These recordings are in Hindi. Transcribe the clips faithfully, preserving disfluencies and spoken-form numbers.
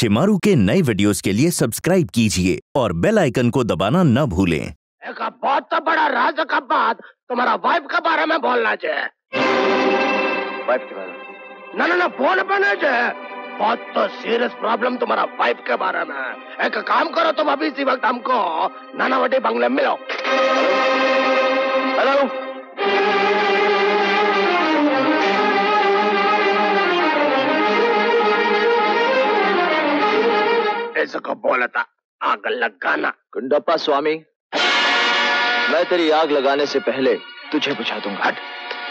शिमारू के नए वीडियोस के लिए सब्सक्राइब कीजिए और बेल आइकन को दबाना न भूलें। एक बहुत बड़ा राज का बात तुम्हारा वाइफ के बारे में बोलना चाहिए। वाइफ के बारे में? ना ना ना फोन बने चाहिए। बहुत तो सीरियस प्रॉब्लम तुम्हारा वाइफ के बारे में। एक काम करो तुम अभी इसी वक्त हमको नानावटी बंगले में मिलो। हेलो ऐसा को बोला था आग लगाना। गुंडप्पा स्वामी, मैं तेरी आग लगाने से पहले तुझे बुझा दूंगा। हट।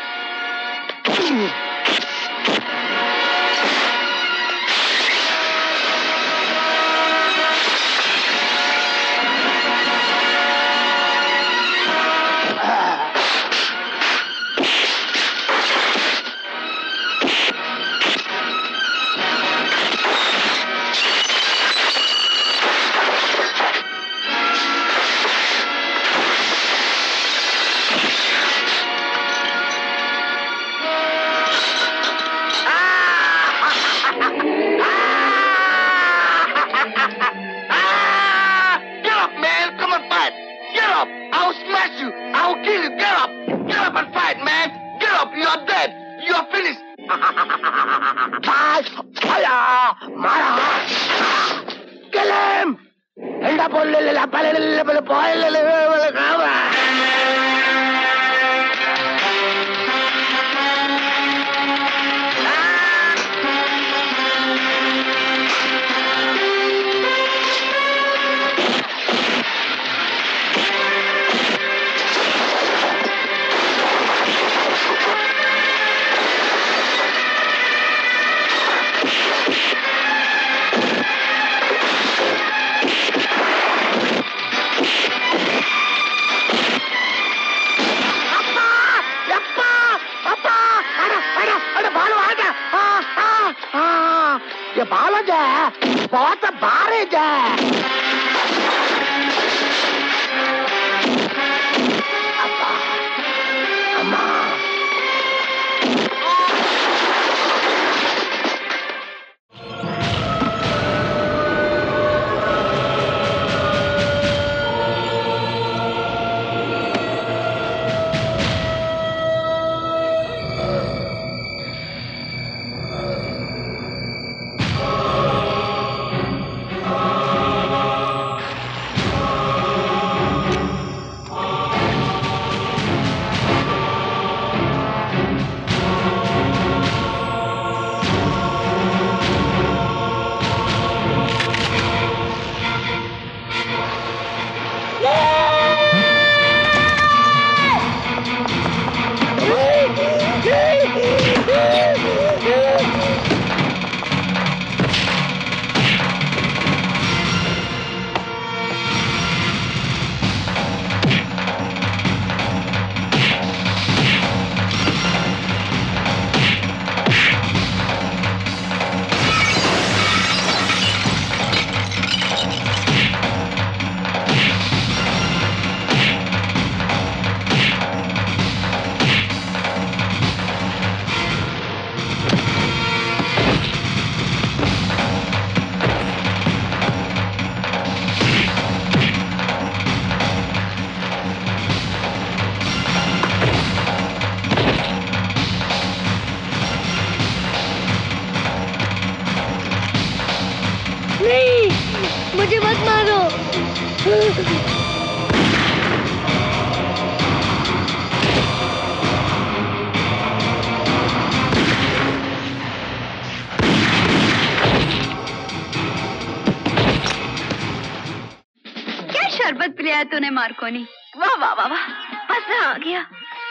तूने मार्कोनी, वाह वाह वाह वाह, मजा आ गया।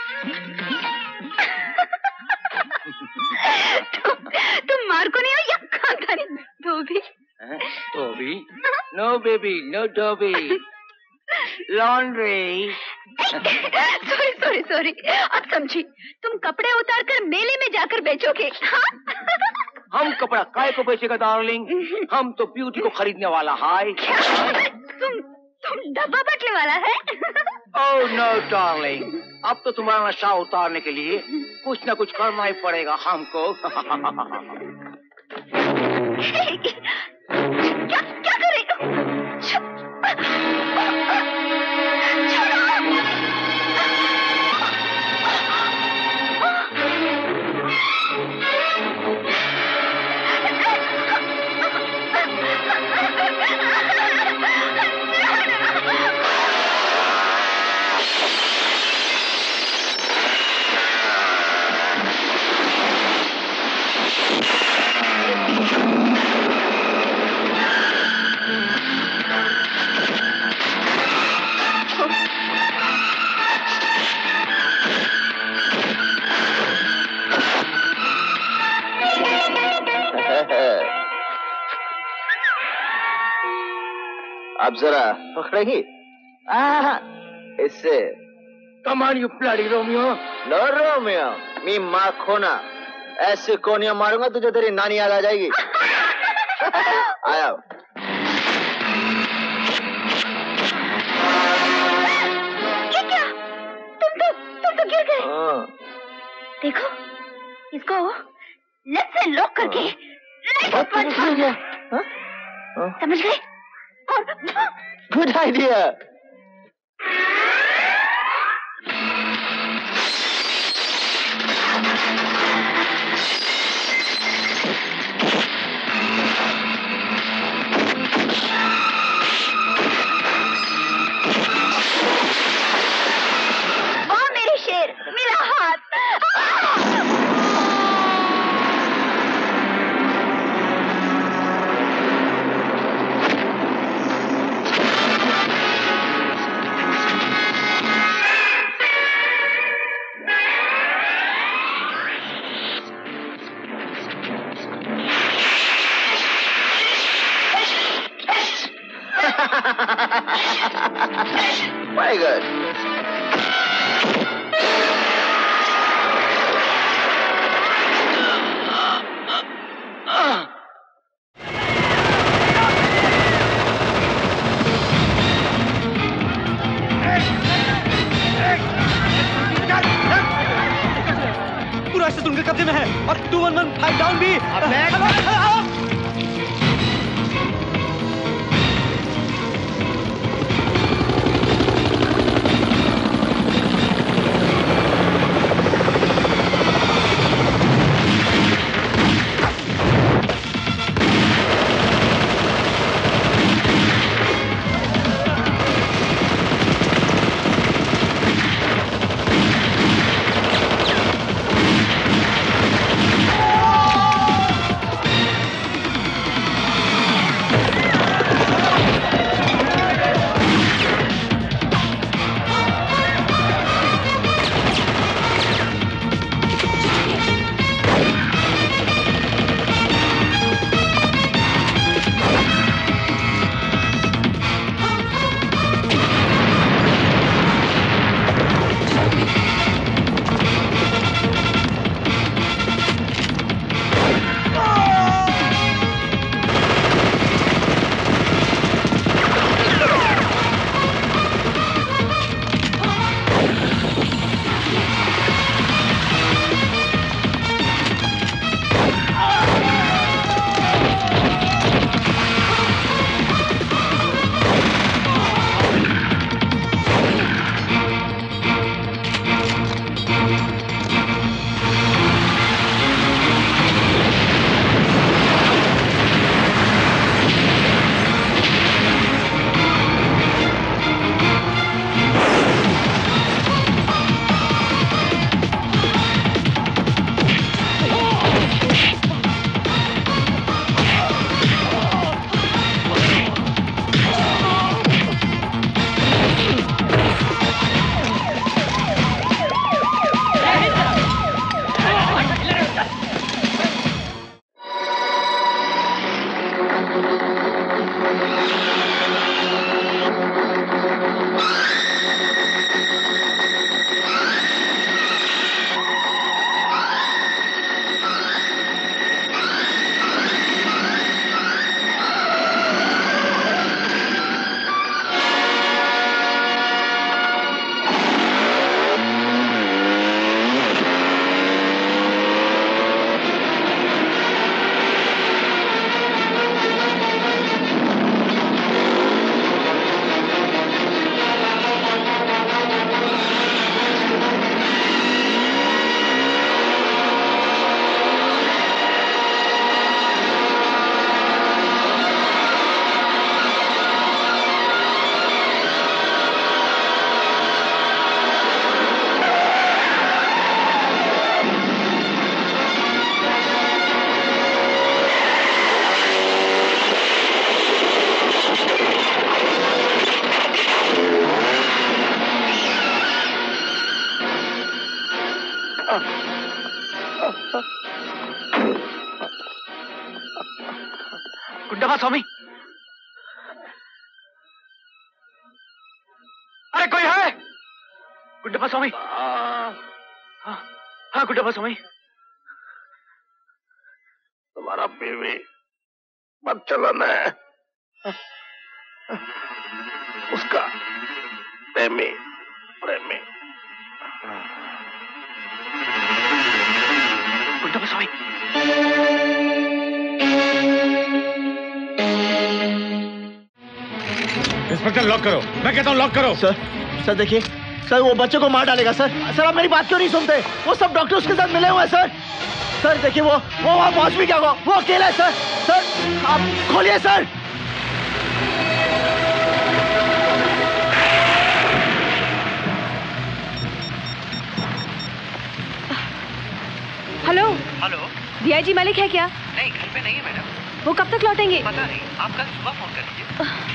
तुम, तुम मार्कोनी हो या खानदानी धोबी? धोबी? नो बेबी, नो धोबी। लॉन्ड्री। सॉरी सॉरी सॉरी, अब समझी। तुम कपड़े उतार कर मेले में जाकर बेचोगे? हाँ? हम कपड़ा काय को बेचेगा डार्लिंग? हम तो ब्यूटी को खरीदने वाला। हाय। तुम तुम डब्बा बटने वाला है? ओह नो डार्लिंग, अब तो तुम्हारा नशा उतारने के लिए कुछ ना कुछ करना ही पड़ेगा हमको। आप जरा पकड़ेंगी? इससे Come on, you bloody Romeo. No Romeo, मी माँ खोना। ऐसे कोनिया मारूंगा तुझे तेरी नानी याद आ जाएगी। आया। ये क्या? तुम तो तुम तो गिर गए। देखो, इसको लेफ्ट से लॉक करके राइट पर पंच मारना। समझ गए? और गुड आइडिया। वाह मेरे शेर, मेरा हाथ। Very good. पूरा स्टेशन उनके कब्जे में है और two one one five down भी। गुंडाबा स्वामी, गुड्डप्पा स्वामी। हाँ हाँ गुड्डप्पा स्वामी। तुम्हारा बीवी बच्चलन है, उसका प्रेमी प्रेमी। गुड्डप्पा स्वामी। इंस्पेक्टर लॉक करो, मैं कहता हूँ लॉक करो। सर सर देखिए सर, वो बच्चे को मार डालेगा सर। सर आप मेरी बात क्यों नहीं सुनते? वो सब डॉक्टर उसके साथ मिले हुए हैं सर। सर देखिए वो वो वहाँ पहुँच भी क्या होगा, वो अकेला है सर। सर आप खोलिए sir. Hello hello, DIG Malik है क्या? नहीं घर पे नहीं है मैडम। वो कब तक लौटेंगे? पता नहीं, आप कल सुबह फोन कर लीजिए।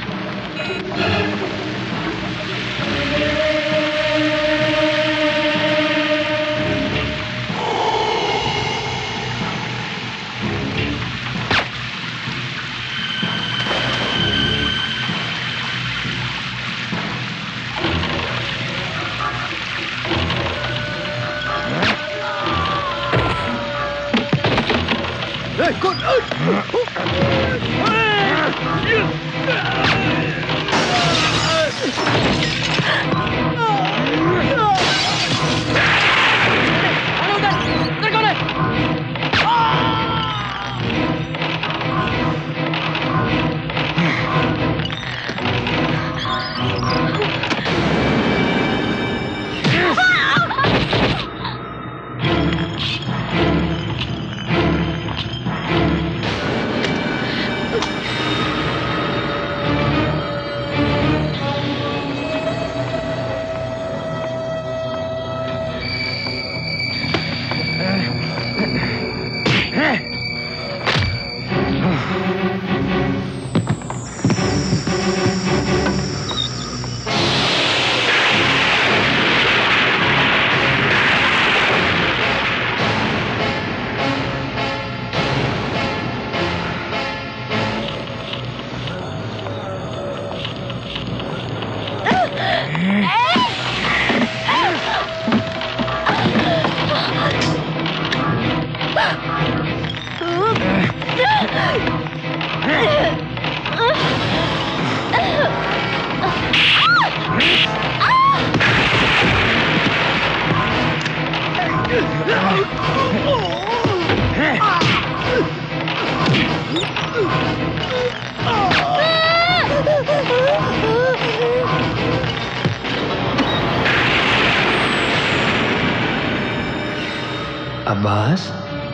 अब्बास,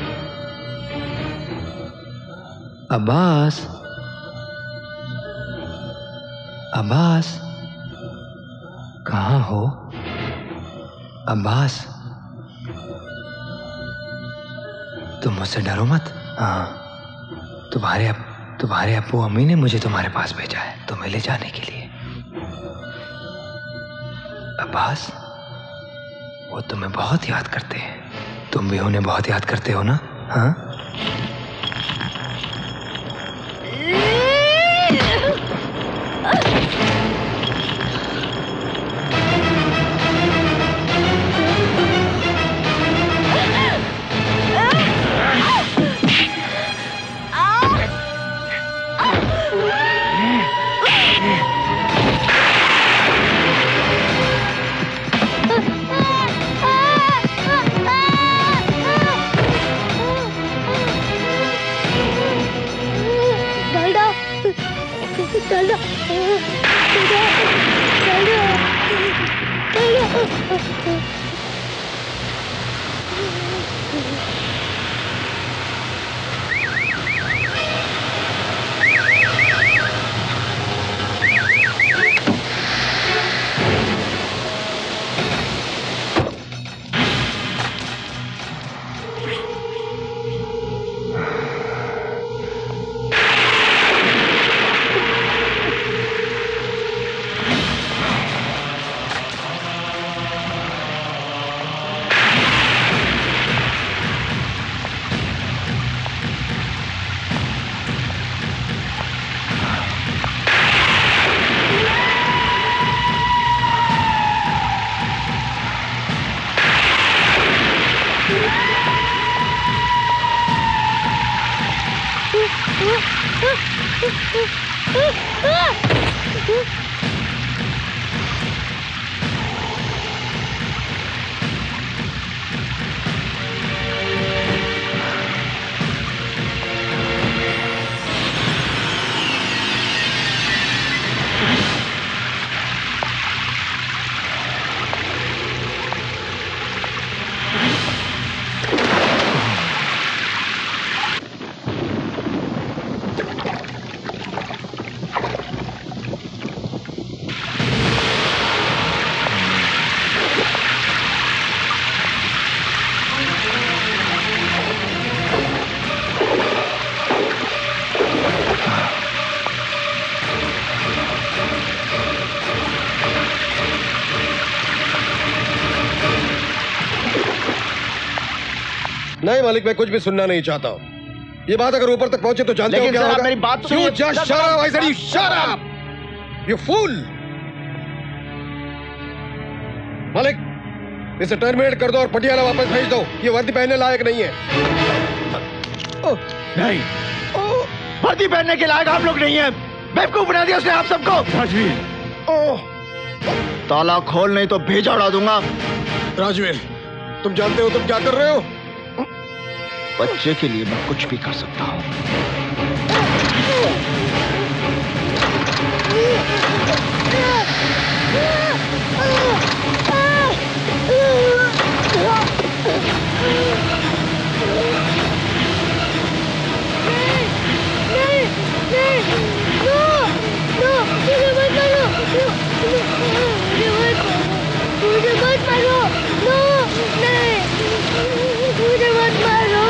अब्बास, अब्बास, कहाँ हो? अब्बास, तुम मुझसे डरो मत। हाँ, तुम्हारे अब तुम्हारे अब्बू अम्मी ने मुझे तुम्हारे पास भेजा है तुम्हें ले जाने के लिए। अब्बास, वो तुम्हें बहुत याद करते हैं। तुम भी उन्हें बहुत याद करते हो ना? हाँ? नहीं मालिक, मैं कुछ भी सुनना नहीं चाहता हूँ। ये बात अगर ऊपर तक पहुंचे तो जानते हो क्या होगा? मेरी बात You just shut up! I said you shut up! You fool! मालिक, इसे टर्मिनेट कर दो और पटियाला वापस भेज दो। ये वर्दी पहनने लायक नहीं है। नहीं, वर्दी पहनने के लायक आप लोग नहीं हैं। बेवकूफ बना दिया उसने आप सबको। राजवीर, ताला खोल नहीं तो भेजा उड़ा दूंगा। राजवीर, तुम जानते हो तुम क्या कर रहे हो? बच्चे के लिए मैं कुछ भी कर सकता हूँ। मुझे मत मारो। नो, नहीं, मुझे मत मारो।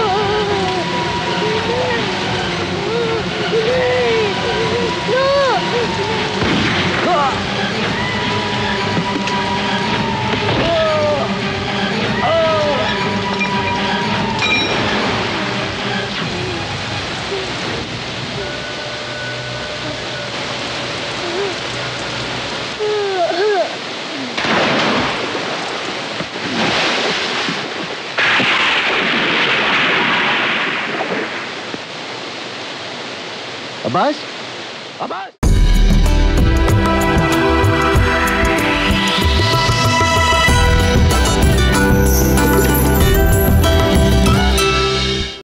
अब्बास, अब्बास।